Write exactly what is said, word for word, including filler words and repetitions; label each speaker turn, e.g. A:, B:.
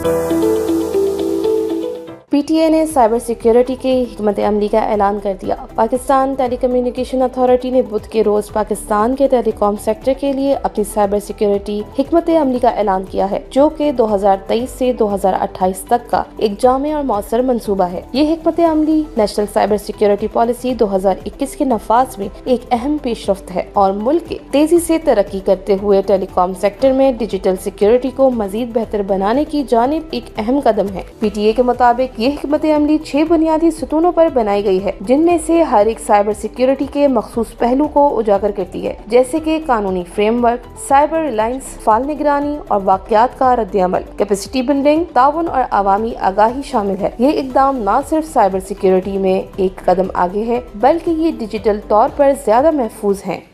A: PTA ने cyber security के हिकमत अमली का ऐलान कर दिया। पाकिस्तान टेलीकम्युनिकेशन अथॉरिटी ने बुध के रोज पाकिस्तान के टेलीकॉम सेक्टर के लिए अपनी साइबर सिक्योरिटी हिकमत अमली का ऐलान किया है, जो कि दो हज़ार तेईस से दो हज़ार अट्ठाईस तक का एक जामे और मौसर मंसूबा है। ये हिकमत अमली नेशनल साइबर सिक्योरिटी पॉलिसी दो हज़ार इक्कीस के नफाज में एक अहम पेशरफ्त है और मुल्क के तेजी से तरक्की करते हुए टेलीकॉम सेक्टर में डिजिटल सिक्योरिटी को मजीद बेहतर बनाने की जानिब एक अहम कदम है। पीटीए के मुताबिक ये हिकमत अमली छह बुनियादी सतूनों पर बनाई गई है, जिनमें से हर एक साइबर सिक्योरिटी के मखसूस पहलू को उजागर करती है, जैसे कि कानूनी फ्रेमवर्क, साइबर रिलायंस, फाल निगरानी और वाकयात का रद्द-ए-अमल, कैपेसिटी बिल्डिंग, ताउन और अवामी आगाही शामिल है। ये इकदाम न सिर्फ साइबर सिक्योरिटी में एक कदम आगे है, बल्कि ये डिजिटल तौर पर ज्यादा महफूज है।